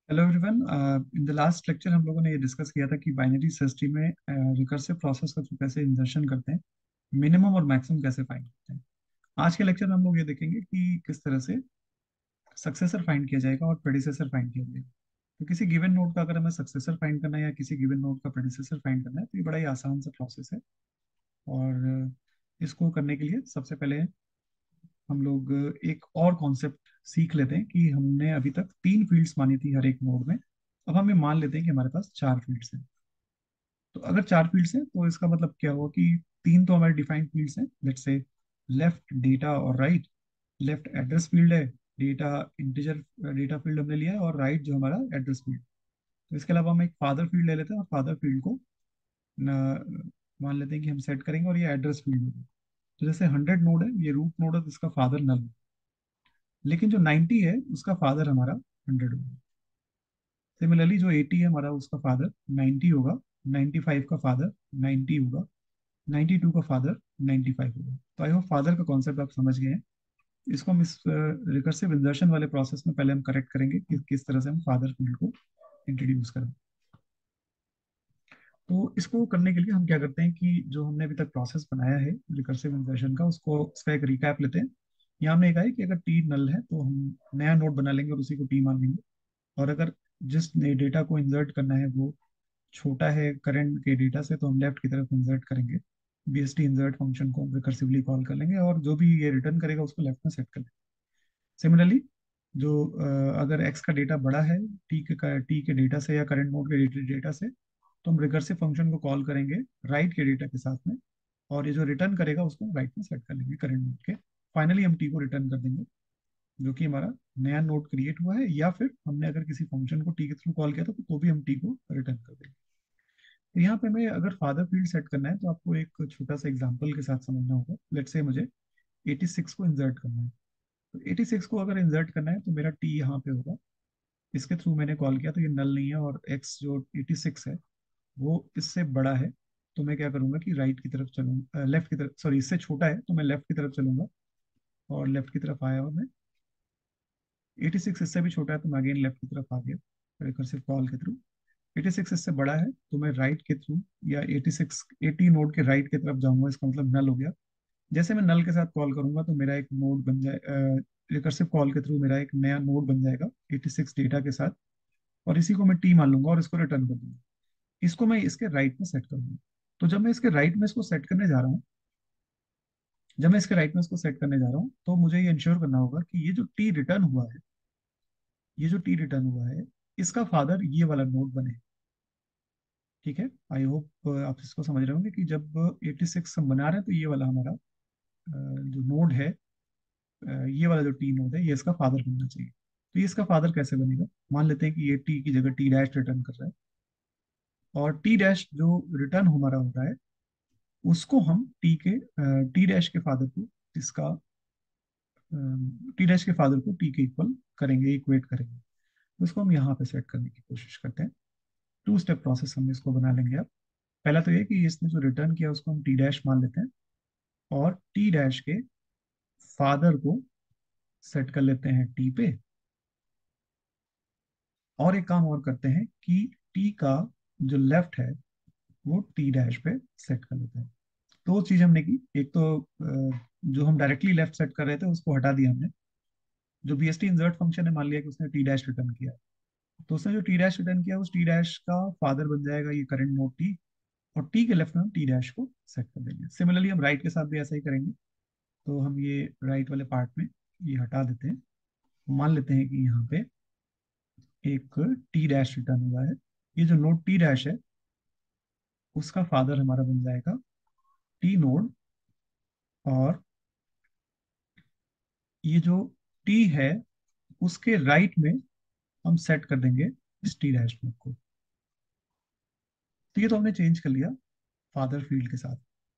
Hello everyone. In the last lecture हम लोगों ने ये डिस्कस किया था कि बाइनरी सर्च ट्री में रिकर्सिव प्रोसेस का थ्रू कैसे इंसर्शन करते हैं, मिनिमम और मैक्सिमम कैसे फाइंड करते हैं। आज के लेक्चर में हम लोग ये देखेंगे कि किस तरह से सक्सेसर फाइंड किया जाएगा और प्रेडिसेसर फाइंड किया जाएगा। तो किसी गिवन नोड का अगर हमें सक्सेसर फाइंड करना है या किसी गिवन नोड का प्रेडिसेसर फाइंड करना है तो ये बड़ा ही आसान सा प्रोसेस है। और इसको करने के लिए सबसे पहले हम लोग एक और कॉन्सेप्ट सीख लेते हैं कि हमने अभी तक 3 फील्ड्स मानी थी हर एक नोड में। अब हम ये मान लेते हैं कि हमारे पास 4 फील्ड्स हैं। तो अगर 4 फील्ड्स हैं तो इसका मतलब क्या हुआ कि तीन तो हमारे डिफाइंड फील्ड्स हैं, लेट्स से लेफ्ट डेटा और राइट। लेफ्ट एड्रेस फील्ड है, डेटा इंटीजर डेटा फील्ड हमने लिया है, और राइट जो हमारा एड्रेस फील्ड। तो इसके अलावा हम एक फादर फील्ड ले लेते हैं और फादर फील्ड को मान लेते हैं कि हम सेट करेंगे और ये एड्रेस फील्ड होगा। तो जैसे 100 नोड है, ये रूट नोड है, तो इसका फादर नल है। लेकिन जो 90 है उसका फादर हमारा 100 होगा। सिमिलरली जो 80 है हमारा उसका फादर 90 होगा। 95 का फादर 90 होगा। 92 का फादर 95 होगा। तो आई होप फादर का कॉन्सेप्ट आप समझ गए हैं। इसको हम इस रिकर्सिव इंसर्शन वाले प्रोसेस में पहले हम करेक्ट करेंगे कि किस तरह से हम फादर फील्ड को इंट्रोड्यूस करें। तो इसको करने के लिए हम क्या करते हैं कि जो हमने अभी तक प्रोसेस बनाया है रिकर्सिव इंसर्शन का, उसका एक रिकैप लेते हैं। यहाँ हमने कहा है कि अगर टी नल है तो हम नया नोड बना लेंगे और उसी को टी मान लेंगे। और अगर जिस डेटा को इंसर्ट करना है वो छोटा है करंट के डेटा से, तो हम लेफ्ट की तरफ इंसर्ट करेंगे। बीएसटी इंसर्ट फंक्शन को हम रिकर्सिवली कॉल कर लेंगे और जो भी ये रिटर्न करेगा उसको लेफ्ट में सेट कर लेंगे। सिमिलरली जो अगर एक्स का डेटा बड़ा है टी के डेटा से या करंट नोड के डेटा से, तो हम रिकर्सिव फंक्शन को कॉल करेंगे राइट के डेटा के साथ में। और ये जो रिटर्न करेगा उसको हम राइट में सेट कर लेंगे करंट नोड के। फाइनली हम टी को रिटर्न कर देंगे जो कि हमारा नया नोड क्रिएट हुआ है, या फिर हमने अगर किसी फंक्शन को टी के थ्रू कॉल किया था तो भी हम टी को रिटर्न कर देंगे। तो यहाँ पे हमें अगर फादर फील्ड सेट करना है तो आपको एक छोटा सा एग्जांपल के साथ समझना होगा। लेट्स से मुझे 86 को इंसर्ट करना है। तो 86 को अगर इंसर्ट करना है तो मेरा टी यहाँ पे होगा। इसके थ्रू मैंने कॉल किया तो ये नल नहीं है, और एक्स जो 86 है वो इससे बड़ा है। तो मैं क्या करूंगा कि राइट की तरफ चलूंगा, लेफ्ट की तरफ, सॉरी इससे छोटा है तो मैं लेफ्ट की तरफ चलूंगा। और लेफ्ट की तरफ आया और मैं 86 इससे भी छोटा है तो मैं अगेन लेफ्ट की तरफ आ गया रिकर्सिव कॉल के थ्रू। 86 इससे बड़ा है तो मैं राइट के थ्रू या 86 80 नोड के राइट की तरफ जाऊंगा, इसका मतलब नल हो गया। जैसे मैं नल के साथ कॉल करूंगा तो मेरा एक नोड बन जाए, रिकर्सिव कॉल के थ्रू मेरा एक नया नोड बन जाएगा 86 डेटा के साथ। और इसी को मैं टी मान लूंगा और इसको रिटर्न कर दूंगा। इसको मैं इसके राइट में सेट करूंगा। तो जब मैं इसके राइट में इसको सेट करने जा रहा हूँ जब मैं इसके राइट में इसको सेट करने जा रहा हूँ तो मुझे ये इंश्योर करना होगा कि ये जो टी रिटर्न हुआ है इसका फादर ये वाला नोड बने। ठीक है, आई होप आप इसको समझ रहे होंगे कि जब 86 हम बना रहे हैं तो ये वाला हमारा जो नोड है, ये वाला जो टी नोड है ये इसका फादर बनना चाहिए। तो ये इसका फादर कैसे बनेगा? मान लेते हैं कि ये टी की जगह टी डैश रिटर्न कर रहा है, और टी डैश जो रिटर्न हमारा हो रहा है उसको हम टी डैश के फादर को इसका टी डैश के फादर को टी के इक्वल करेंगे, इक्वेट करेंगे। तो इसको हम यहाँ पे सेट करने की कोशिश करते हैं। 2 स्टेप प्रोसेस हम इसको बना लेंगे अब। पहला तो ये कि इसने जो रिटर्न किया उसको हम टी डैश मान लेते हैं, और टी डैश के फादर को सेट कर लेते हैं टी पे। और एक काम और करते हैं कि टी का जो लेफ्ट है वो टी डैश पे सेट कर लेते हैं। दो चीज हमने की, एक तो जो हम डायरेक्टली लेफ्ट सेट कर रहे थे उसको हटा दिया हमने। जो बीएसटी इंसर्ट फंक्शन है, मान लिया कि उसने टी डैश रिटर्न किया, तो उसने जो टी डैश रिटर्न किया उस टी डैश का फादर बन जाएगा ये करंट नोड टी। और टी के लेफ्ट में हम टी डैश को सेट कर देंगे। सिमिलरली हम राइट के साथ भी ऐसा ही करेंगे। तो हम ये राइट वाले पार्ट में ये हटा देते हैं। मान लेते हैं कि यहाँ पे एक टी डैश रिटर्न हुआ है। ये जो नोड टी डैश है उसका फादर हमारा बन जाएगा टी नोड। और ये जो टी है उसके राइट में हम सेट कर देंगे इस टी डैश नोड को। तो ये तो हमने चेंज कर लिया फादर फील्ड के साथ।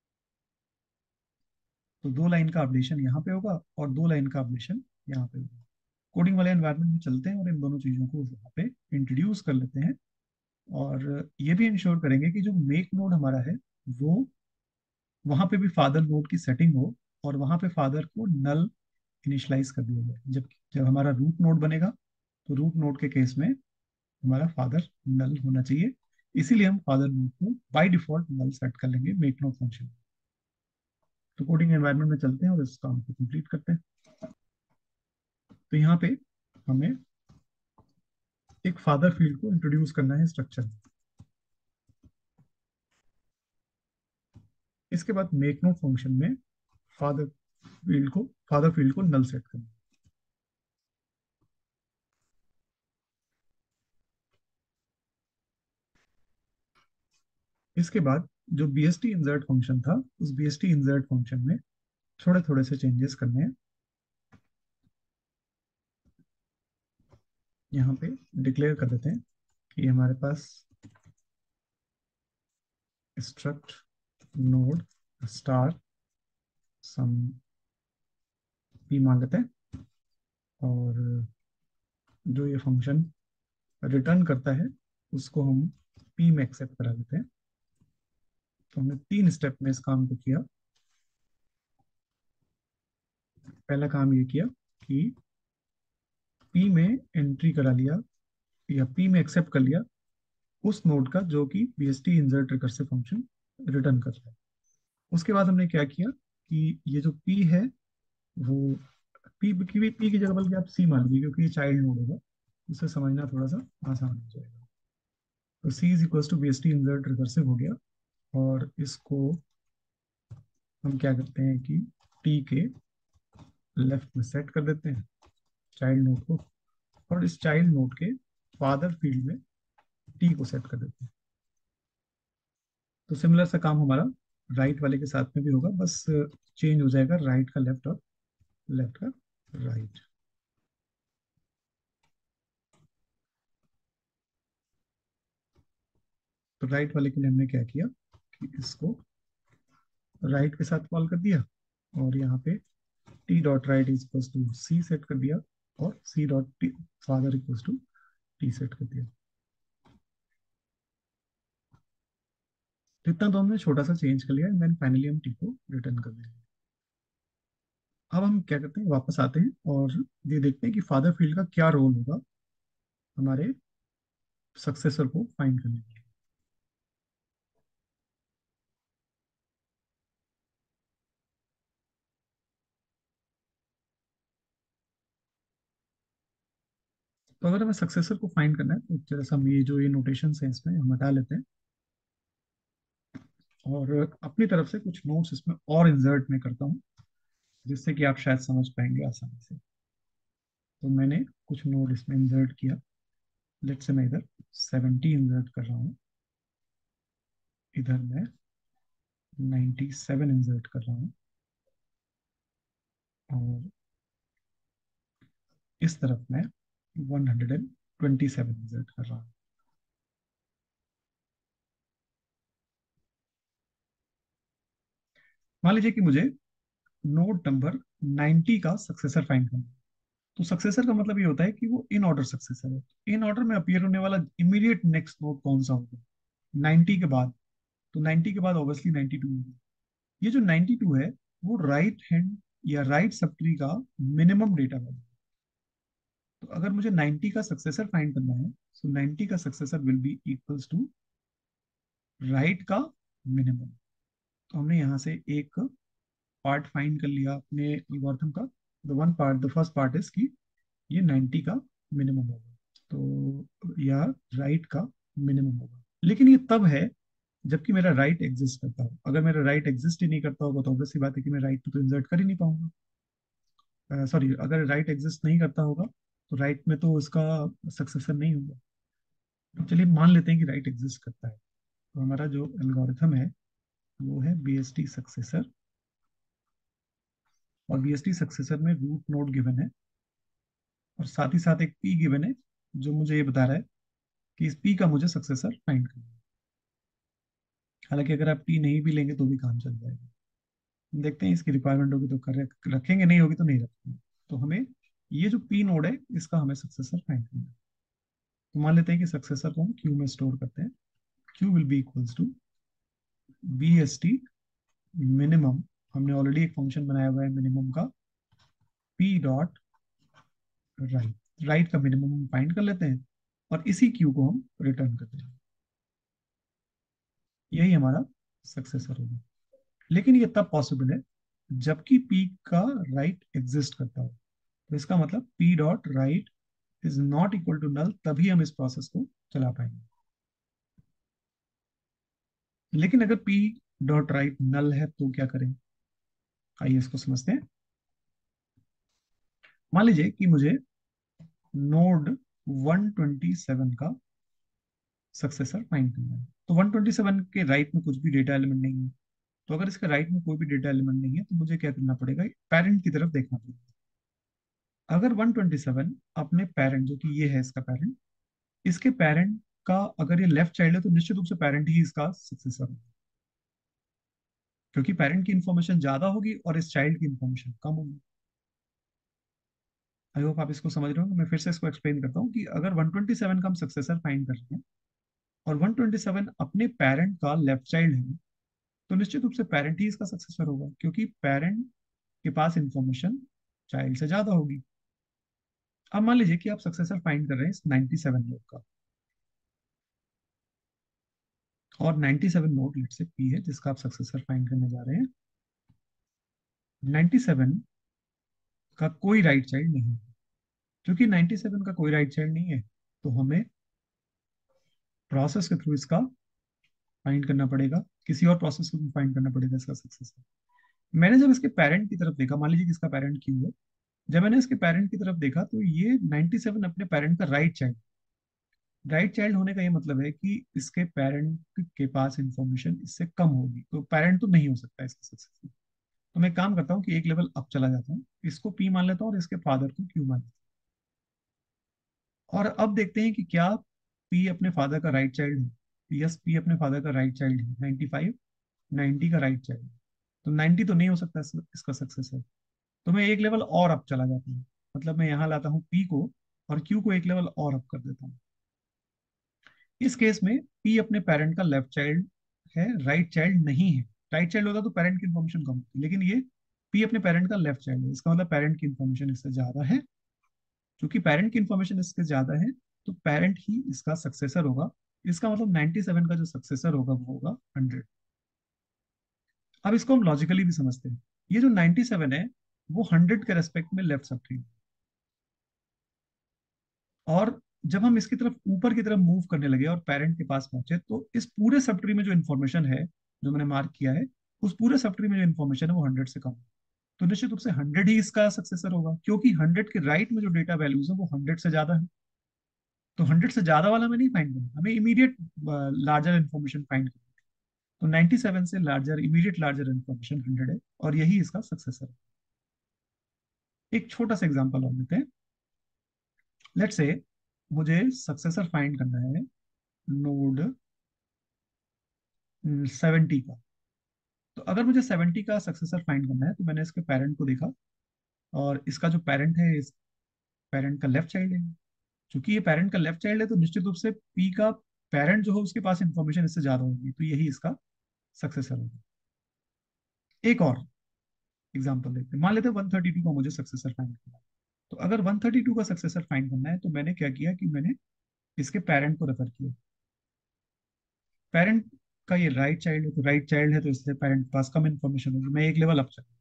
तो 2 लाइन का अपडेशन यहाँ पे होगा और 2 लाइन का अपडेशन यहाँ पे होगा। कोडिंग वाले एनवायरनमेंट में चलते हैं और इन दोनों चीजों को वहाँ पे इंट्रोड्यूस कर लेते हैं। और ये भी इंश्योर करेंगे कि जो मेक नोड हमारा है वो वहां पे भी फादर नोड की सेटिंग हो, और वहां पे फादर को नल इनिशियलाइज कर दिया जाए। जब जब हमारा रूट नोड बनेगा तो रूट नोड के केस में हमारा फादर नल होना चाहिए, इसीलिए हम फादर नोड को बाय डिफॉल्ट नल सेट कर लेंगे मेक नोड फंक्शन। तो कोडिंग एनवायरनमेंट में चलते हैं और इस काम को कंप्लीट करते हैं। तो यहाँ पे हमें एक फादर फील्ड को इंट्रोड्यूस करना है स्ट्रक्चर। इसके बाद मेक नोड फंक्शन में फादर फादर फील्ड को नल सेट करना है। इसके बाद जो B S T insert function था, उस B S T insert function में थोड़े थोड़े से चेंजेस करने हैं। यहाँ पे डिक्लेयर कर देते हैं कि हमारे पास struct node star some P मान लेते हैं, और जो ये फंक्शन रिटर्न करता है उसको हम पी में एक्सेप्ट करा देते हैं। तो हमने 3 स्टेप में इस काम को किया। पहला काम ये किया कि पी में एंट्री करा लिया या पी में एक्सेप्ट कर लिया उस नोड का जो कि BST insert recursive function return कर रहा है। उसके बाद हमने क्या किया कि ये जो पी है वो पी की जगह बल्कि आप सी मान लीजिए, क्योंकि ये चाइल्ड नोड होगा, उसे समझना थोड़ा सा आसान हो जाएगा। तो C is equal to B S T insert recursive हो गया, और इसको हम क्या करते हैं कि टी के लेफ्ट में सेट कर देते हैं चाइल्ड नोड को, और इस चाइल्ड नोड के फादर फील्ड में टी को सेट कर देते हैं। तो सिमिलर सा काम हमारा राइट वाले के साथ में भी होगा, बस चेंज हो जाएगा राइट का लेफ्ट और लेफ्ट का राइट। तो राइट वाले के लिए हमने क्या किया कि इसको राइट के साथ कॉल कर दिया, और यहाँ पे T dot right is equal to C set कर दिया, और C dot T father equal to T set कर दिया। तो इतना तो हमने छोटा सा चेंज कर लिया, एंड देन फाइनली हम टी को रिटर्न कर देंगे। अब हम क्या करते हैं, वापस आते हैं और ये देखते हैं कि फादर फील्ड का क्या रोल होगा हमारे सक्सेसर को फाइंड करने के लिए। तो अगर हमें सक्सेसर को फाइंड करना है तो जैसे हम ये जो ये नोटेशन है इसमें हम हटा लेते हैं, और अपनी तरफ से कुछ नोट्स इसमें और इंसर्ट में करता हूँ, जिससे कि आप शायद समझ पाएंगे आसानी से। तो मैंने कुछ नोट इसमें इंसर्ट किया। लेट से मैं इधर 70 इंसर्ट कर रहा हूँ, इधर मैं 97 इंसर्ट कर रहा हूँ, और इस तरफ मैं 127 इंसर्ट कर रहा हूँ। मान लीजिए कि मुझे नोड नंबर 90 का सक्सेसर फाइंड करना है। तो सक्सेसर का मतलब ये होता है कि वो इन ऑर्डर सक्सेसर है। इन ऑर्डर में अपीयर होने वाला इमीडिएट नेक्स्ट नोड कौन सा होगा 90 के बाद। तो 90 के बाद ऑब्वियसली 92 होगा। ये जो 92 है वो राइट हैंड या राइट सब ट्री का मिनिमम डेटा वैल्यू। तो अगर मुझे 90 का सक्सेसर फाइंड करना है, सो 90 का successor will be equals to right का मिनिमम। तो हमने यहाँ से एक पार्ट फाइंड कर लिया अपने एल्गोरिथम का। द फर्स्ट पार्ट इज कि ये 90 का मिनिमम होगा, तो या राइट का मिनिमम होगा। लेकिन ये तब है जबकि मेरा राइट एग्जिस्ट करता हो। अगर मेरा राइट एग्जिस्ट ही नहीं करता होगा तो ऑब्वियस सी बात है कि मैं राइट तो इंसर्ट कर ही नहीं पाऊंगा। सॉरी, अगर राइट एग्जिस्ट नहीं करता होगा तो राइट में तो उसका सक्सेसर नहीं होगा। तो चलिए मान लेते हैं कि राइट एग्जिस्ट करता है। तो हमारा जो एल्गोरिथम है वो है बी एस टी सक्सेसर, और बी एस टी सक्सेसर में रूट नोड गिवन है, और साथ ही साथ एक पी गिवन है जो मुझे ये बता रहा है कि इस पी का मुझे सक्सेसर फाइंड करना है। हालांकि अगर आप पी नहीं भी लेंगे तो भी काम चल जाएगा। देखते हैं, इसकी रिक्वायरमेंट होगी तो कर रखेंगे, नहीं होगी तो नहीं रखेंगे। तो हमें ये जो पी नोड है इसका हमें सक्सेसर फाइंड करना है। तो मान लेते हैं कि सक्सेसर को हम क्यू में स्टोर करते हैं। Q will be equals to B S T minimum. हमने ऑलरेडी एक फंक्शन बनाया हुआ है मिनिमम का, पी डॉट राइट। राइट का मिनिमम हम फाइंड कर लेते हैं, और इसी क्यू को हम रिटर्न करते हैं। यही हमारा सक्सेसर होगा। लेकिन ये तब पॉसिबल है जबकि पी का राइट एग्जिस्ट करता हो। तो इसका मतलब P dot right is not equal to null, तभी हम इस प्रोसेस को चला पाएंगे। लेकिन अगर पी डॉट राइट नल है तो क्या करें, आइए इसको समझते हैं। मान लीजिए कि मुझे नोड 127 का सक्सेसर फाइंड करना है। तो 127 के राइट में कुछ भी डेटा एलिमेंट नहीं है। तो अगर इसके राइट में कोई भी डेटा एलिमेंट नहीं है तो मुझे क्या करना पड़ेगा, पेरेंट की तरफ देखना पड़ेगा। अगर 127 अपने पेरेंट, जो कि ये है इसका पेरेंट, इसके पेरेंट का अगर ये लेफ्ट चाइल्ड है तो निश्चित रूप से पेरेंट ही इसका सक्सेसर होगा, क्योंकि पेरेंट की इंफॉर्मेशन ज्यादा होगी और इस चाइल्ड की इंफॉर्मेशन कम होगी। आई होप आप इसको समझ रहे हो। मैं फिर से इसको एक्सप्लेन करता हूँ कि अगर 127 का हम सक्सेसर फाइंड कर रहे हैं और 127 अपने पेरेंट का लेफ्ट चाइल्ड है, तो निश्चित रूप से पेरेंट ही इसका सक्सेसर होगा, क्योंकि पेरेंट के पास इंफॉर्मेशन चाइल्ड से ज्यादा होगी। अब मान लीजिए कि आप सक्सेसर फाइंड कर रहे हैं इस 97 नोड का, और 97 नोड लेट से पी है जिसका आप सक्सेसर फाइंड करने जा रहे हैं। 97 का कोई राइट चाइल्ड नहीं है। क्योंकि 97 का कोई राइट चाइल्ड नहीं है, तो हमें प्रोसेस के थ्रू इसका फाइंड करना पड़ेगा, किसी और प्रोसेस के थ्रू फाइंड करना पड़ेगा इसका सक्सेसर। मैंने जब इसके पेरेंट की तरफ देखा, मान लीजिए कि इसका पेरेंट क्यू है, जब मैंने इसके पेरेंट की तरफ देखा तो ये 97 अपने पेरेंट का राइट चाइल्ड होने का ये मतलब है कि इसके पेरेंट के पास इंफॉर्मेशन इससे कम होगी, तो पेरेंट तो नहीं हो सकता इसका सक्सेसर। तो मैं काम करता हूँ कि एक लेवल अप चला जाता हूँ, इसको पी मान लेता हूँ और इसके फादर को क्यू मान लेता हूँ। और अब देखते हैं कि क्या पी अपने फादर का राइट चाइल्ड है। यस, पी अपने फादर का राइट चाइल्ड है। 95 90 का राइट चाइल्ड, तो 90 तो नहीं हो सकता इसका सक्सेसर। तो मैं एक लेवल और अप चला जाता हूँ, मतलब मैं यहाँ लाता हूँ पी को और क्यू को एक लेवल और अप कर देता हूँ। इस केस में पी अपने पेरेंट का लेफ्ट चाइल्ड है, राइट चाइल्ड नहीं है। राइट चाइल्ड होता तो पेरेंट की इन्फॉर्मेशन कम होती, लेकिन ये पी अपने पेरेंट का लेफ्ट चाइल्ड है, इसका मतलब पेरेंट की इन्फॉर्मेशन इससे ज्यादा है। क्योंकि पेरेंट की इन्फॉर्मेशन इससे ज्यादा है तो पेरेंट ही इसका सक्सेसर होगा। इसका मतलब 97 का जो सक्सेसर होगा वो होगा 100। अब इसको हम लॉजिकली भी समझते हैं। ये जो 97 है वो 100 के रेस्पेक्ट में लेफ्ट सब ट्री, और जब हम इसकी तरफ ऊपर की तरफ मूव करने लगे और पेरेंट के पास पहुंचे तो इस पूरे सब ट्री में जो इन्फॉर्मेशन है, जो मैंने मार्क किया है, उस पूरे सब ट्री में जो इन्फॉर्मेशन है वो 100 से कम है। तो निश्चित रूप से 100 ही इसका सक्सेसर होगा, क्योंकि 100 के राइट में जो डेटा वैल्यूज है वो 100 से ज्यादा है। तो 100 से ज्यादा वाला में नहीं फाइंड करना, हमें इमीडिएट लार्जर इन्फॉर्मेशन फाइंड करना। तो 97 से लार्जर, इमीडिएट लार्जर इन्फॉर्मेशन 100 है, और यही इसका सक्सेसर है। एक छोटा सा एग्जांपल और लेते हैं। लेट्स से मुझे सक्सेसर फाइंड करना है नोड 70 का। तो अगर मुझे 70 का सक्सेसर फाइंड करना है तो मैंने इसके पेरेंट को देखा, और इसका जो पेरेंट है, इस पेरेंट का लेफ्ट चाइल्ड है। क्योंकि ये पेरेंट का लेफ्ट चाइल्ड है तो निश्चित रूप से पी का पेरेंट जो है उसके पास इंफॉर्मेशन इससे ज्यादा होगी, तो यही इसका सक्सेसर होगा। एक और एग्जांपल देखते हैं। मान लेते हैं 132 का मुझे सक्सेसर फाइंड करना है। तो अगर 132 का सक्सेसर फाइंड करना है तो मैंने क्या किया कि मैंने इसके पेरेंट को रेफर किया। पेरेंट का ये राइट चाइल्ड है, तो राइट चाइल्ड है तो इसलिए पेरेंट के पास कम इंफॉर्मेशन होगी, मैं एक लेवल अप चला।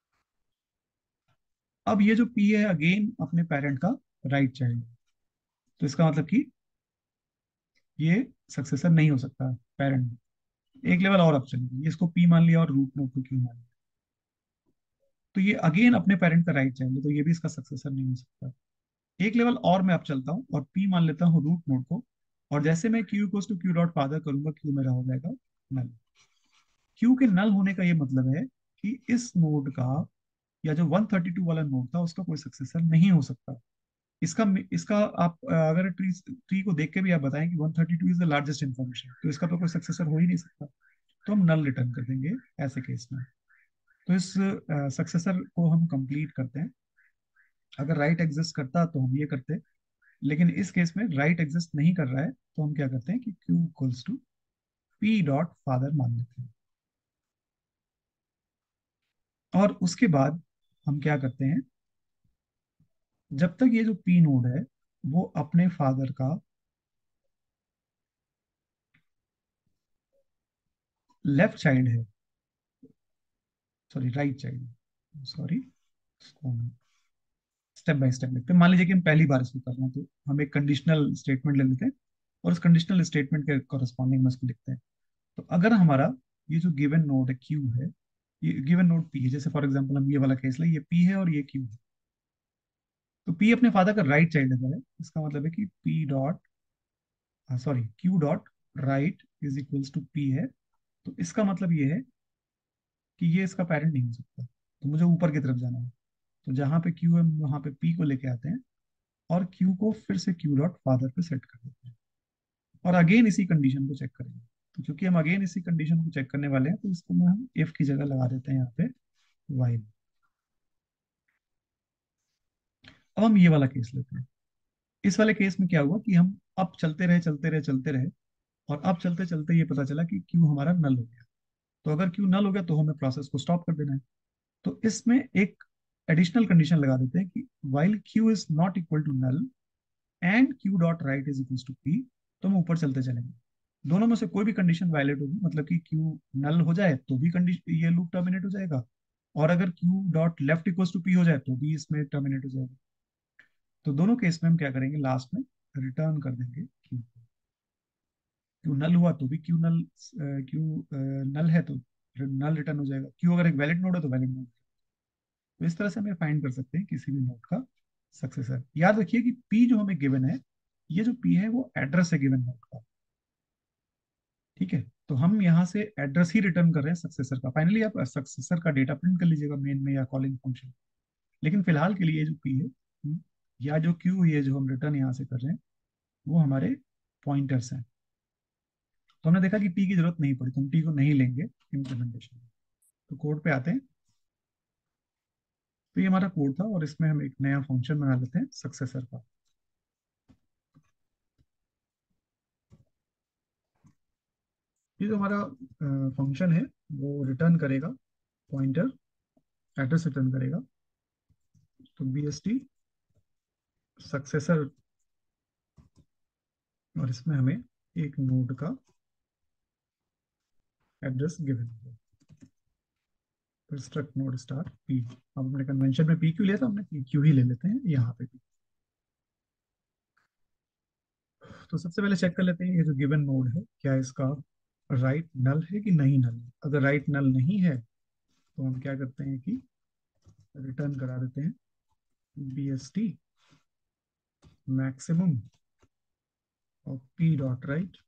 अब ये जो पी है अगेन अपने पेरेंट का राइट चाइल्ड है, तो इसका मतलब कि ये सक्सेसर नहीं हो सकता पेरेंट। एक लेवल और अप चलेगी, इसको पी मान लिया और रूट नोड को क्यू मान लिया, तो ये अगेन अपने पेरेंट का राइट चाइल्ड है, तो ये भी इसका सक्सेसर नहीं हो सकता। एक लेवल और मैं अप चलता हूँ और पी मान लेता हूँ रूट नोड को, और जैसे मैं Q equals to Q dot father करूंगा, क्यू मेरा हो जाएगा नल। क्यू के नल होने का ये मतलब है कि इस नोड का, या जो 132 वाला नोड था उसका कोई सक्सेसर नहीं हो सकता। इसका इसका आप अगर ट्री ट्री को देख के भी आप बताएं कि 132 इज द लार्जेस्ट इंफॉर्मेशन, तो इसका तो कोई सक्सेसर हो ही नहीं सकता। तो हम नल रिटर्न कर देंगे ऐसे केस में। तो इस सक्सेसर को हम कंप्लीट करते हैं। अगर राइट एग्जिस्ट करता तो हम ये करते, लेकिन इस केस में राइट एग्जिस्ट नहीं कर रहा है, तो हम क्या करते हैं कि Q equals to P dot father मान लेते हैं। और उसके बाद हम क्या करते हैं, जब तक ये जो पी नोड है वो अपने फादर का लेफ्ट चाइल्ड है, sorry right child, sorry, step by step देखते हैं। मान लीजिए कि हम पहली बार इसको कर रहे हैं, तो हम एक कंडीशनल स्टेटमेंट ले लेते हैं और उस कंडीशनल स्टेटमेंट के कॉरेस्पॉन्डिंग में उसको लिखते हैं। तो अगर हमारा ये जो गिवन नोड है क्यू है, ये गिवन नोड पी है, जैसे फॉर एग्जांपल हम ये वाला केस ले, ये पी है और ये क्यू है, तो पी अपने फादर का राइट चाइल्ड अगर है, इसका मतलब है कि P dot, sorry Q dot right is equals to P है। तो इसका मतलब ये है कि ये इसका पेरेंट नहीं हो सकता, तो मुझे ऊपर की तरफ जाना है। तो जहां पे क्यू है वहां पे पी को लेके आते हैं और क्यू को फिर से क्यू डॉट फादर पे सेट कर देते हैं, और अगेन इसी कंडीशन को चेक करेंगे। तो क्योंकि हम अगेन इसी कंडीशन को चेक करने वाले हैं, तो इसको मैं हम इफ की जगह लगा देते हैं यहाँ पे वाइल। अब हम ये वाला केस लेते हैं। इस वाले केस में क्या हुआ कि हम अब चलते रहे चलते रहे चलते रहे, और अब चलते चलते ये पता चला कि क्यू हमारा नल हो गया। तो अगर क्यू नल हो गया तो हमें प्रोसेस को स्टॉप कर देना है। तो इसमें एक एडिशनल कंडीशन लगा देते हैं कि while Q is not equal to null and Q dot right is equal to P, तो हम ऊपर चलते चलेंगे। दोनों में से कोई भी कंडीशन वायलेट होगी, मतलब कि क्यू नल हो जाए तो भी कंडीशन ये लूप टर्मिनेट हो जाएगा, और अगर Q dot left equal to P हो जाए तो भी इसमें टर्मिनेट हो जाएगा। तो दोनों केस में हम क्या करेंगे, लास्ट में रिटर्न कर देंगे क्यू। क्यू नल हुआ तो भी क्यू नल है तो नल रिटर्न हो जाएगा। क्यू अगर एक वैलिड नोड है तो वैलिड नोड। तो इस तरह से हम फाइंड कर सकते हैं किसी भी नोड का सक्सेसर। याद रखिए कि पी जो हमें गिवन है, ये जो पी है वो एड्रेस है गिवन नोड का। ठीक है, तो हम यहाँ से एड्रेस ही रिटर्न कर रहे हैं सक्सेसर का। फाइनली आप सक्सेसर का डेटा प्रिंट कर लीजिएगा मेन में या कॉलिंग फंक्शन। लेकिन फिलहाल के लिए जो पी है, या जो क्यू है जो हम रिटर्न यहाँ से कर रहे हैं, वो हमारे पॉइंटर्स हैं। तो हमने देखा कि पी की जरूरत नहीं पड़ी, तो हम पी को नहीं लेंगे इम्प्लीमेंटेशन में। तो कोड पे आते हैं। तो ये हमारा कोड था, और इसमें हम एक नया फंक्शन बना लेते हैं सक्सेसर का। ये जो हमारा फंक्शन है वो रिटर्न करेगा पॉइंटर, एड्रेस रिटर्न करेगा। तो बी एस टी सक्सेसर, और इसमें हमें एक नोड का एड्रेस गिवन है। तो स्ट्रक्ट नोड स्टार पी। अब हमने कन्वेंशन में पी क्यू लिया था, हमने पी क्यू ही ले लेते हैं यहाँ पे भी। तो सबसे पहले चेक कर लेते हैं ये जो गिवन नोड है क्या इसका राइट नल है कि नहीं नल है। अगर राइट नल नहीं है तो हम क्या करते हैं कि रिटर्न करा देते हैं बी एस टी मैक्सिमम और पी डॉट राइट।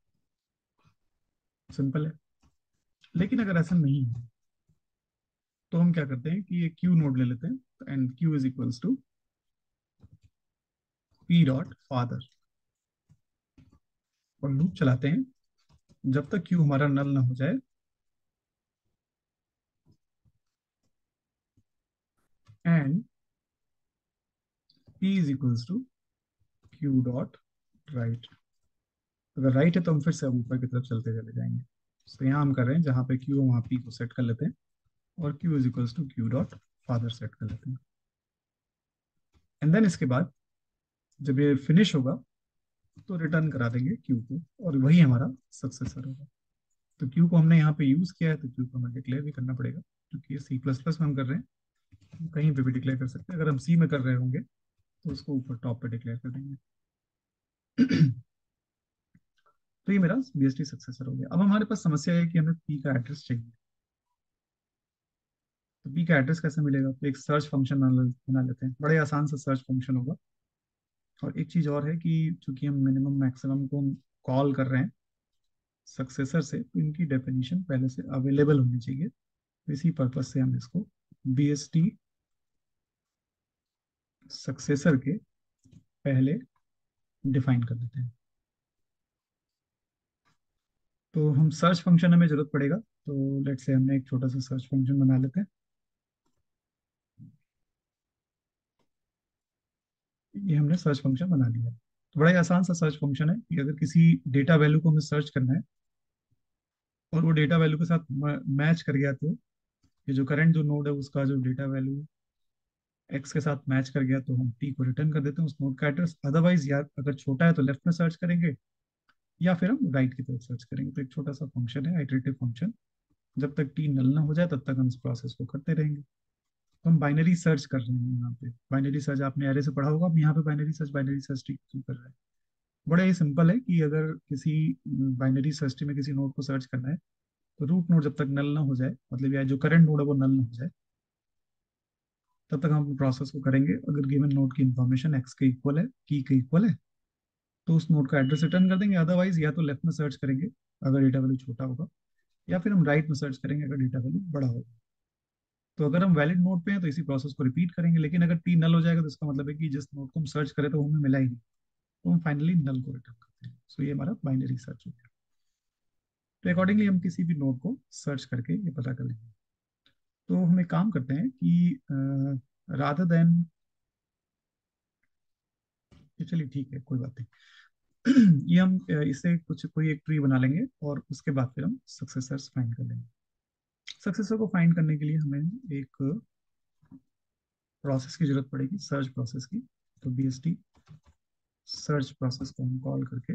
सिंपल है। लेकिन अगर ऐसा नहीं है तो हम क्या करते हैं कि ये क्यू नोड ले लेते हैं, and Q is equals to P dot father, और लूप चलाते हैं जब तक क्यू हमारा नल ना हो जाए। And P is equals to Q dot right. अगर राइट है तो हम फिर से अब ऊपर की तरफ चलते चले जाएंगे। तो यहाँ हम कर रहे हैं जहाँ पे क्यू वहाँ पी को सेट कर लेते हैं, और Q is equals to Q dot father set कर लेते हैं। एंड देन इसके बाद जब ये फिनिश होगा तो रिटर्न करा देंगे क्यू को, और वही हमारा सक्सेसर होगा। तो क्यू को हमने यहाँ पे यूज किया है, तो क्यू को हमें डिक्लेयर भी करना पड़ेगा, क्योंकि ये सी प्लस प्लस में हम कर रहे हैं। हम कहीं पे भी डिक्लेयर कर सकते हैं। अगर हम सी में कर रहे होंगे तो उसको ऊपर टॉप पे डिक्लेयर कर देंगे। तो ये मेरा बीएसटी सक्सेसर हो गया। अब हमारे पास समस्या है कि हमें पी का एड्रेस चाहिए। तो पी का एड्रेस कैसे मिलेगा, तो एक सर्च फंक्शन बना लेते हैं। बड़े आसान सा सर्च फंक्शन होगा। और एक चीज और है कि चूंकि हम मिनिमम मैक्सिमम को कॉल कर रहे हैं सक्सेसर से, तो इनकी डेफिनेशन पहले से अवेलेबल होनी चाहिए। तो इसी पर्पज से हम इसको बी एस टी सक्सेसर के पहले डिफाइन कर देते हैं। तो हम सर्च फंक्शन हमें जरूरत पड़ेगा। तो लेट्स से हमने एक छोटा सा सर्च फंक्शन बना लेते हैं। ये हमने सर्च फंक्शन बना लिया। तो बड़ा ही आसान सा सर्च फंक्शन है कि अगर किसी डेटा वैल्यू को हमें सर्च करना है और वो डेटा वैल्यू के साथ मैच कर गया, तो ये जो करंट जो नोड है उसका जो डेटा वैल्यू एक्स के साथ मैच कर गया, तो हम टी को रिटर्न कर देते हैं उस नोड का एड्रेस। अदरवाइज यार अगर छोटा है तो लेफ्ट में सर्च करेंगे, या फिर हम राइट की तरफ सर्च करेंगे। तो एक छोटा सा फंक्शन है, आइटरेटिव फंक्शन। जब तक टी नल ना हो जाए तब तक हम इस प्रोसेस को करते रहेंगे। तो हम बाइनरी सर्च कर रहे हैं यहाँ पे। बाइनरी सर्च आपने एरे से पढ़ा होगा, अब यहाँ पे बाइनरी सर्च ट्री क्यों कर रहे हैं? बड़ा ही सिंपल है कि अगर किसी बाइनरी सर्च ट्री में किसी नोड को सर्च करना है, तो रूट नोड जब तक नल ना हो जाए, मतलब या जो करंट नोड है वो नल ना हो जाए, तब तक हम प्रोसेस को करेंगे। अगर गिवन नोड की इंफॉर्मेशन एक्स के इक्वल है, की के इक्वल है, तो उस नोड का एड्रेस रिटर्न कर देंगे। अदरवाइज या तो लेफ्ट में सर्च करेंगे अगर डेटा वैल्यू छोटा होगा, या फिर हम राइट में सर्च करेंगे अगर डेटा वैल्यू बड़ा होगा। तो अगर हम वैलिड नोड पे हैं तो इसी प्रोसेस को रिपीट करेंगे, लेकिन अगर टी नल हो जाएगा तो इसका मतलब है कि जिस नोड को हम सर्च करें तो हमें मिला ही नहीं, तो हम फाइनली नल को रिटर्न करते हैं। सो ये हमारा बाइनरी सर्च हो गया। तो अकॉर्डिंगली हम किसी भी नोड को सर्च करके ये पता कर लेंगे। तो हम एक काम करते हैं कि रादर देन, चलिए ठीक है कोई बात नहीं। ये हम इससे कुछ कोई एक ट्री बना लेंगे और उसके बाद फिर हम सक्सेसर्स फाइंड कर लेंगे। सक्सेसर को फाइंड करने के लिए हमें एक प्रोसेस की जरूरत पड़ेगी, सर्च प्रोसेस की। तो BST सर्च प्रोसेस को हम कॉल करके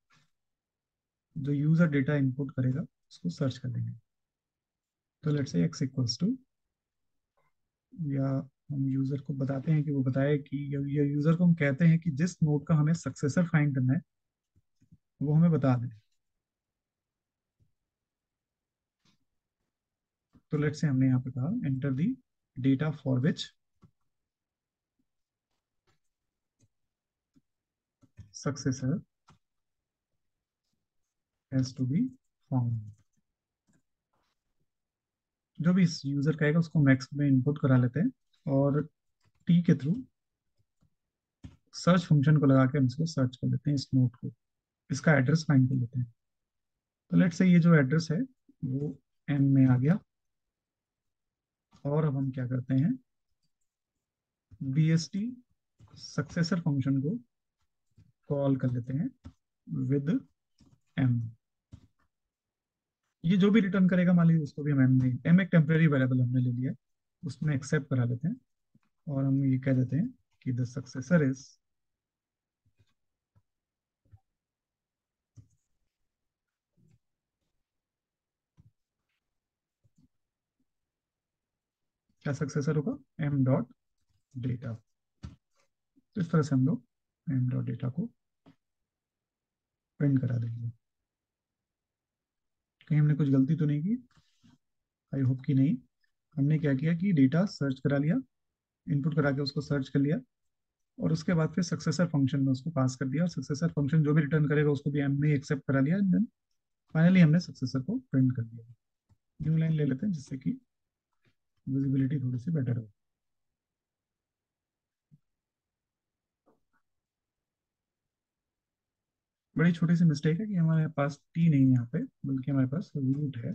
जो यूजर डेटा इनपुट करेगा उसको सर्च कर लेंगे। तो let's say x equals to, या हम यूजर को बताते हैं कि वो बताए कि या यूजर को हम कहते हैं कि जिस नोड का हमें सक्सेसर फाइंड करना है वो हमें बता दे। तो लेट्स से हमने यहाँ पे कहा enter the data for which successor has to be found. जो भी इस यूजर कहेगा उसको मैक्स में इनपुट करा लेते हैं, और टी के थ्रू सर्च फंक्शन को लगा के हम इसको सर्च कर लेते हैं, इस नोड को, इसका एड्रेस फाइंड कर लेते हैं। तो लेट्स से ये जो एड्रेस है वो एम में आ गया। और अब हम क्या करते हैं, BST सक्सेसर फंक्शन को कॉल कर लेते हैं विद एम। ये जो भी रिटर्न करेगा मान लीजिए उसको भी हम एम में, एम एक टेम्परेरी वेरिएबल हमने ले लिया है, उसमें एक्सेप्ट करा लेते हैं। और हम ये कह देते हैं कि द सक्सेसर इज, क्या सक्सेसर होगा, एम डॉट डेटा। तो इस तरह से हम लोग एम डॉट डेटा को प्रिंट करा देंगे। कहीं हमने कुछ गलती तो नहीं की? आई होप कि नहीं। हमने क्या किया कि डेटा सर्च करा लिया, इनपुट करा के उसको सर्च कर लिया, और उसके बाद फिर सक्सेसर फंक्शन में उसको पास कर दिया, और सक्सेसर फंक्शन जो भी रिटर्न करेगा उसको भी एम में एक्सेप्ट करा लिया, एंड देन फाइनली हमने सक्सेसर को प्रिंट कर दिया। न्यू लाइन ले लेते हैं जिससे कि विजिबिलिटी थोड़ी सी बेटर हो। बड़ी छोटी सी मिस्टेक है कि हमारे पास टी नहीं है यहाँ पे, बल्कि हमारे पास रूट है।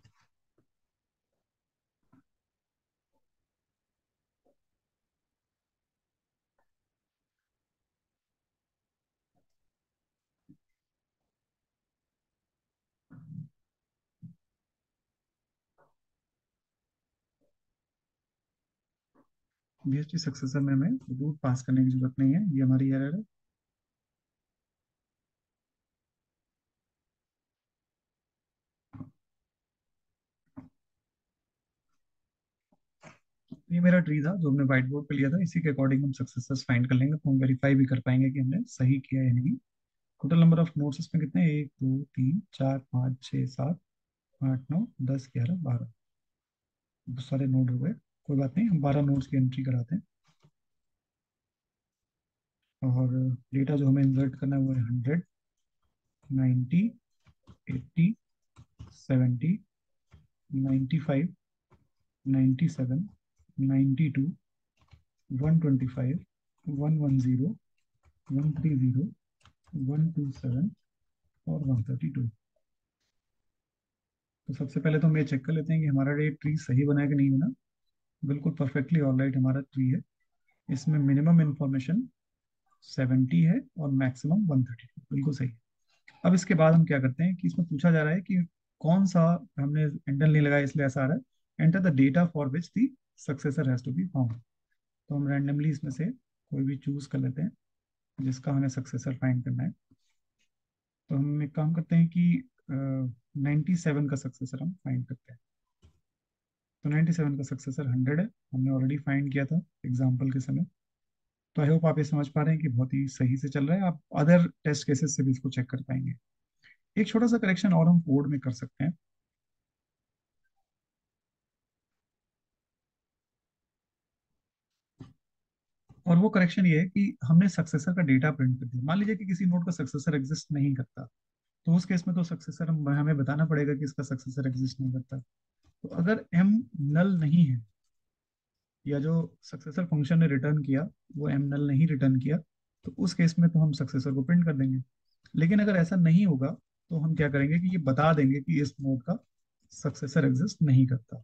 BST सक्सेसर में हमें रूट पास करने की जरूरत नहीं है, ये हमारी एरर है। ये मेरा ट्री था जो हमने व्हाइट बोर्ड पे लिया था, इसी के अकॉर्डिंग हम सक्सेसर्स फाइंड कर लेंगे, तो हम वेरीफाई भी कर पाएंगे कि हमने सही किया या नहीं। टोटल नंबर ऑफ नोट्स इसमें कितने हैं, 1 2 3 4 5 6 7 8 9 10 11 12। बहुत सारे नोट हो गए, कोई बात नहीं, हम 12 नोट्स की एंट्री कराते हैं। और डेटा जो हमें इंसर्ट करना है वो है 100, 80, 70, 95, 97, 92, 125, 110, 130, 127 और 132। तो सबसे पहले तो हम ये चेक कर लेते हैं कि हमारा ये ट्री सही बना है कि नहीं बना। बिल्कुल परफेक्टली ऑलराइट हमारा ट्री है। इसमें मिनिमम इंफॉर्मेशन 70 है और मैक्सिमम 132, बिल्कुल सही है। अब इसके बाद हम क्या करते हैं कि इसमें पूछा जा रहा है कि कौन सा, हमने एंटर नहीं लगाया इसलिए ऐसा आ रहा है, enter the data for which the successor has to be found. तो हम रैंडमली इसमें से कोई भी चूज कर लेते हैं जिसका हमें सक्सेसर फाइंड करना है। तो हम हम एक काम करते हैं कि 97 का सक्सेसर हम फाइंड करते हैं। तो 97 का सक्सेसर 100 है, हमने ऑलरेडी फाइंड किया था एग्जाम्पल के समय। तो आई होप आप ये समझ पा रहे हैं कि बहुत ही सही से चल रहा है। आप अदर टेस्ट केसेस से भी इसको चेक कर पाएंगे। एक छोटा सा करेक्शन और हम कोड में कर सकते हैं। और वो करेक्शन ये है कि हमने सक्सेसर का डेटा प्रिंट कर दिया। मान लीजिए कि किसी नोड का सक्सेसर एग्जिस्ट नहीं करता, तो उस केस में तो सक्सेसर हमें बताना पड़ेगा कि इसका सक्सेसर एग्जिस्ट नहीं करता। तो अगर एम नल नहीं है, या जो सक्सेसर फंक्शन ने रिटर्न किया वो एम नल नहीं रिटर्न किया, तो उस केस में तो हम सक्सेसर को प्रिंट कर देंगे। लेकिन अगर ऐसा नहीं होगा, तो हम क्या करेंगे कि ये बता देंगे कि इस नोड का सक्सेसर एग्जिस्ट नहीं करता।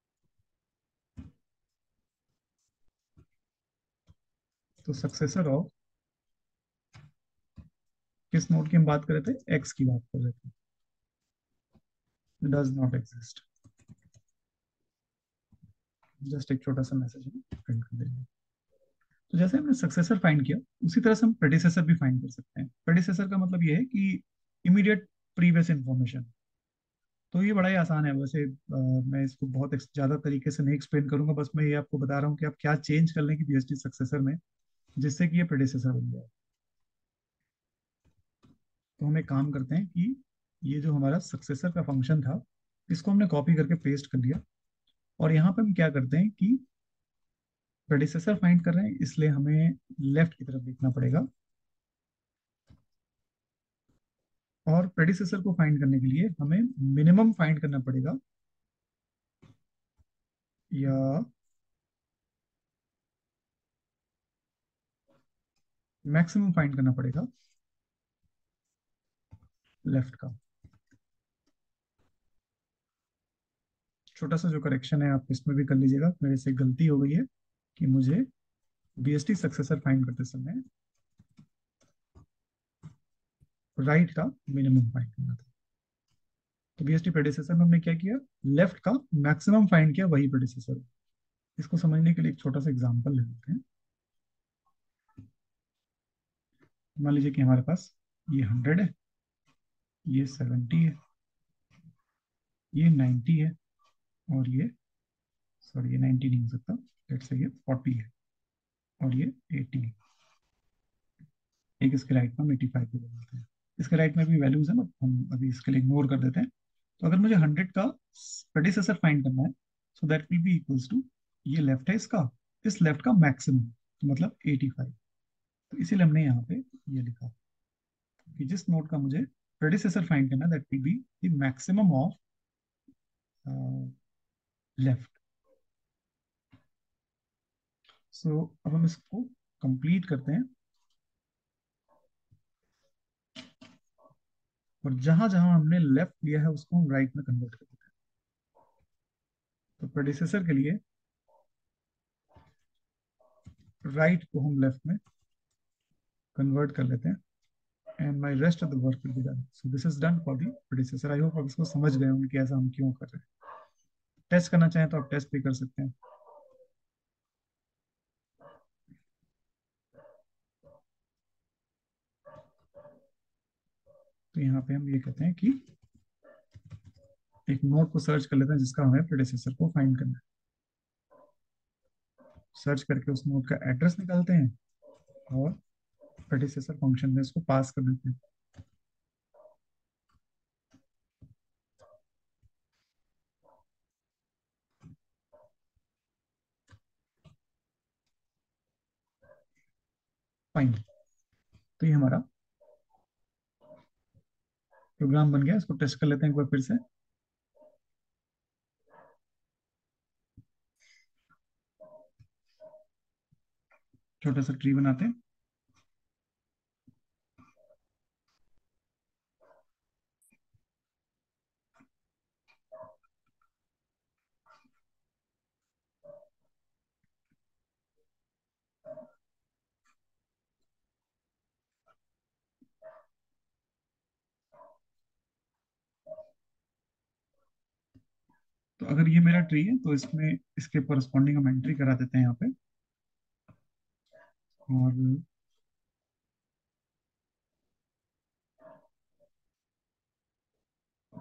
तो सक्सेसर ऑफ किस नोड की हम बात कर रहे थे, एक्स की बात कर रहे थे, डज नॉट एग्जिस्ट। जस्ट एक छोटा सा मैसेज हम प्रिंट कर देंगे। तो जैसे हमने सक्सेसर फाइंड किया, उसी तरह से हम प्रेडिसेसर भी फाइंड कर सकते हैं। प्रेडिसेसर का मतलब ये है कि इमीडिएट प्रीवियस इंफॉर्मेशन। तो ये बड़ा ही आसान है वैसे। मैं इसको बहुत ज्यादा तरीके से नहीं एक्सप्लेन करूंगा, बस मैं ये आपको बता रहा हूँ कि आप क्या चेंज कर लें कि बीएसटी सक्सेसर में, जिससे कि ये प्रेडिसेसर बन जाए। तो हम एक काम करते हैं कि ये जो हमारा सक्सेसर का फंक्शन था, इसको हमने कॉपी करके पेस्ट कर लिया। और यहाँ पे हम क्या करते हैं कि प्रेडिसेसर फाइंड कर रहे हैं, इसलिए हमें लेफ्ट की तरफ देखना पड़ेगा। और प्रेडिसेसर को फाइंड करने के लिए हमें मिनिमम फाइंड करना पड़ेगा, या मैक्सिमम फाइंड करना पड़ेगा लेफ्ट का। छोटा सा जो करेक्शन है आप इसमें भी कर लीजिएगा, मेरे से गलती हो गई है कि मुझे बीएसटी सक्सेसर फाइंड करते समय राइट का मिनिमम फाइंड करना था। तो बीएसटी प्रेडिसेसर में हमने क्या किया, लेफ्ट का मैक्सिमम फाइंड किया, वही प्रेडिसेसर। इसको समझने के लिए एक छोटा सा एग्जांपल ले लेते हैं। मान लीजिए कि हमारे पास ये 100 है, ये 70 है, ये 90 है, और ये, सॉरी ये 90 नहीं हो सकता, लेट्स से ये 40 है, और ये 80 है। एक इसके राइट में हम 85 भी ले लेते हैं। इसके राइट में भी वैल्यूज है, बट हम अभी इसके लिए इग्नोर कर देते हैं। तो अगर मुझे 100 का प्रेडिसेसर फाइंड करना है, so that will be equals to, ये लेफ्ट है इसका, इस लेफ्ट का मैक्सिमम, तो मतलब 85। तो इसीलिए हमने यहाँ पे ये लिखा कि जिस नोड का मुझे प्रेडिसेसर फाइंड करना है, that will be the maximum of left. So अब हम इसको कंप्लीट करते हैं, और जहां जहां हमने लेफ्ट लिया है उसको हम राइट में कन्वर्ट कर देते हैं। तो प्रेडिसेसर के लिए राइट को हम लेफ्ट में कन्वर्ट कर लेते हैं, and my rest of the work will be done. So this is done for the predecessor. I hope आप इसको समझ गए होंगे कि ऐसा हम क्यों कर रहे हैं। टेस्ट करना चाहें तो आप टेस्ट भी कर सकते हैं। तो यहाँ पे हम ये कहते हैं कि एक नोड को सर्च कर लेते हैं जिसका हमें प्रेडिसेसर को फाइंड करना है। सर्च करके उस नोड का एड्रेस निकालते हैं, और प्रेडिसेसर फंक्शन में इसको पास कर देते हैं। फाइन। तो ये हमारा प्रोग्राम बन गया। इसको टेस्ट कर लेते हैं एक बार फिर से। छोटा सा ट्री बनाते हैं। तो अगर ये मेरा ट्री है, तो इसमें इसके करस्पॉन्डिंग हम एंट्री करा देते हैं यहाँ पे। और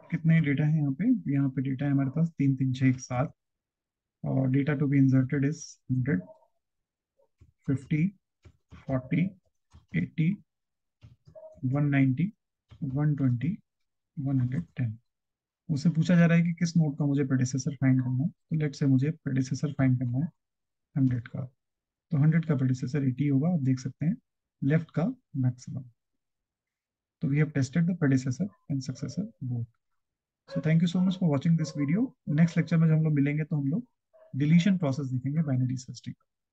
कितने डेटा है यहाँ पे डेटा है हमारे पास 3 3 6 1 7। और data to be inserted is 100, 50, 40, 80, 190, 120, 110। उससे पूछा जा रहा है कि किस नोड का मुझे प्रेडिसेसर फाइंड करना है, तो लेट से मुझे प्रेडिसेसर फाइंड करना है 100 का। तो 100 का प्रेडिसेसर 80 होगा, आप देख सकते हैं, लेफ्ट का मैक्सिमम। तो we have tested the predecessor and successor both. So thank you so much for watching this video. Next lecture में जब हम लोग मिलेंगे तो हम लोग डिलीशन प्रोसेस देखेंगे बाइनरी सर्च ट्री।